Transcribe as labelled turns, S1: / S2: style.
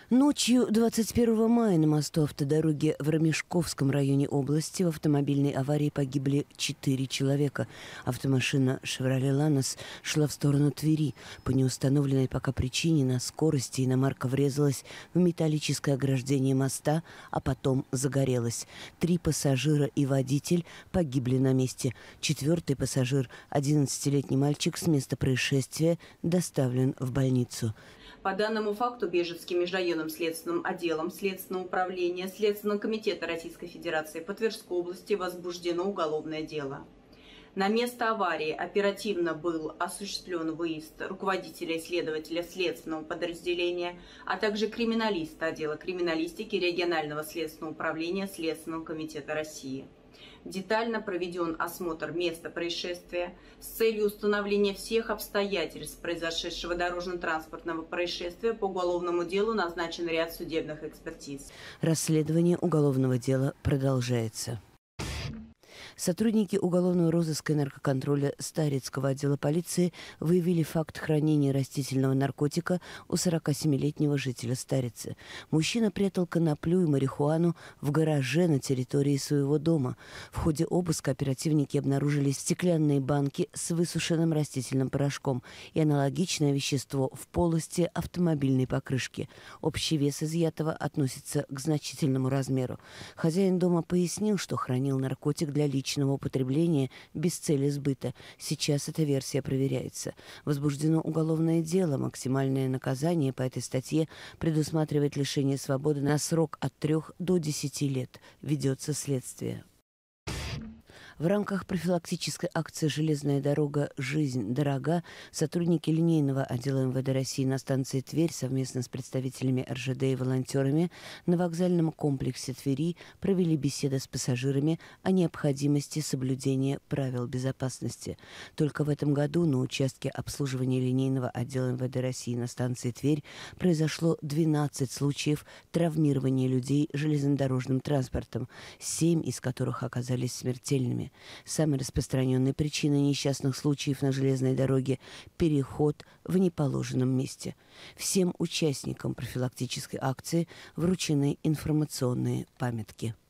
S1: Ночью 21 мая на мосту автодороги в Ромешковском районе области в автомобильной аварии погибли 4 человека. Автомашина «Шевроле Ланос» шла в сторону Твери. По неустановленной пока причине на скорости иномарка врезалась в металлическое ограждение моста, а потом загорелась. 3 пассажира и водитель погибли на месте. 4-й пассажир, 11-летний мальчик, с места происшествия доставлен в больницу.
S2: По данному факту Бежецким межрайонным следственным отделом Следственного управления Следственного комитета Российской Федерации по Тверской области возбуждено уголовное дело. На место аварии оперативно был осуществлен выезд руководителя и следователя следственного подразделения, а также криминалиста отдела криминалистики регионального следственного управления Следственного комитета России. Детально проведен осмотр места происшествия с целью установления всех обстоятельств произошедшего дорожно-транспортного происшествия. По уголовному делу назначен ряд судебных экспертиз.
S1: Расследование уголовного дела продолжается. Сотрудники уголовного розыска и наркоконтроля Старицкого отдела полиции выявили факт хранения растительного наркотика у 47-летнего жителя Старицы. Мужчина прятал коноплю и марихуану в гараже на территории своего дома. В ходе обыска оперативники обнаружили стеклянные банки с высушенным растительным порошком и аналогичное вещество в полости автомобильной покрышки. Общий вес изъятого относится к значительному размеру. Хозяин дома пояснил, что хранил наркотик для личного употребления без цели сбыта. Сейчас эта версия проверяется. Возбуждено уголовное дело. Максимальное наказание по этой статье предусматривает лишение свободы на срок от 3 до 10 лет. Ведется следствие. В рамках профилактической акции «Железная дорога. Жизнь дорога» сотрудники линейного отдела МВД России на станции Тверь совместно с представителями РЖД и волонтерами на вокзальном комплексе Твери провели беседы с пассажирами о необходимости соблюдения правил безопасности. Только в этом году на участке обслуживания линейного отдела МВД России на станции Тверь произошло 12 случаев травмирования людей железнодорожным транспортом, 7 из которых оказались смертельными. Самой распространенной причиной несчастных случаев на железной дороге – переход в неположенном месте. Всем участникам профилактической акции вручены информационные памятки.